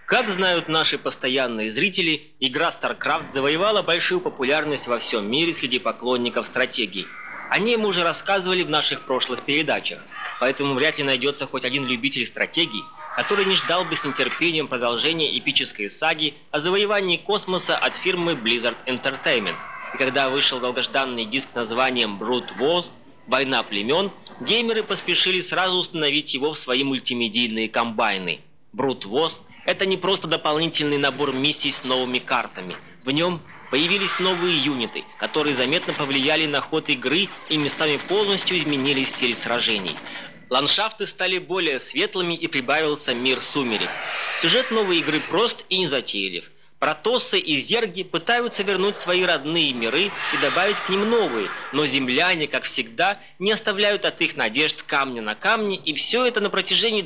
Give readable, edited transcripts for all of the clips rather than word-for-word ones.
Как знают наши постоянные зрители, игра StarCraft завоевала большую популярность во всем мире среди поклонников стратегий. О ней мы уже рассказывали в наших прошлых передачах, поэтому вряд ли найдется хоть один любитель стратегий, который не ждал бы с нетерпением продолжения эпической саги о завоевании космоса от фирмы Blizzard Entertainment. И когда вышел долгожданный диск с названием Brood Wars «Война племен», геймеры поспешили сразу установить его в свои мультимедийные комбайны. Brood Wars — это не просто дополнительный набор миссий с новыми картами. В нем появились новые юниты, которые заметно повлияли на ход игры и местами полностью изменили стиль сражений. Ландшафты стали более светлыми и прибавился мир сумерек. Сюжет новой игры прост и незатейлив. Протоссы и зерги пытаются вернуть свои родные миры и добавить к ним новые, но земляне, как всегда, не оставляют от их надежд камня на камне, и все это на протяжении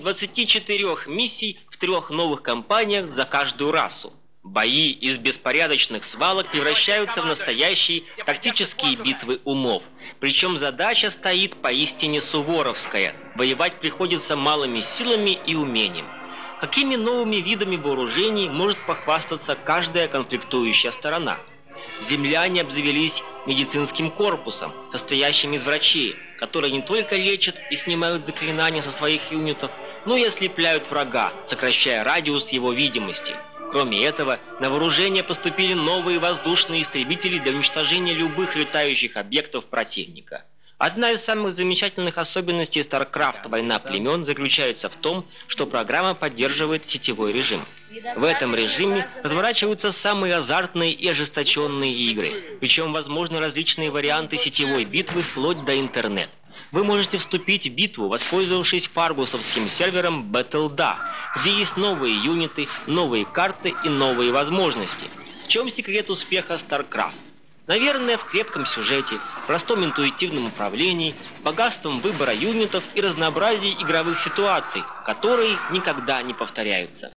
24 миссий в 3 новых кампаниях за каждую расу. Бои из беспорядочных свалок превращаются в настоящие тактические битвы умов. Причем задача стоит поистине суворовская – воевать приходится малыми силами и умением. Какими новыми видами вооружений может похвастаться каждая конфликтующая сторона? Земляне обзавелись медицинским корпусом, состоящим из врачей, которые не только лечат и снимают заклинания со своих юнитов, но и ослепляют врага, сокращая радиус его видимости. Кроме этого, на вооружение поступили новые воздушные истребители для уничтожения любых летающих объектов противника. Одна из самых замечательных особенностей StarCraft «Война племен» заключается в том, что программа поддерживает сетевой режим. В этом режиме разворачиваются самые азартные и ожесточенные игры, причем возможны различные варианты сетевой битвы вплоть до интернет. Вы можете вступить в битву, воспользовавшись фаргусовским сервером Battle.da, где есть новые юниты, новые карты и новые возможности. В чем секрет успеха StarCraft? Наверное, в крепком сюжете, простом интуитивном управлении, богатством выбора юнитов и разнообразии игровых ситуаций, которые никогда не повторяются.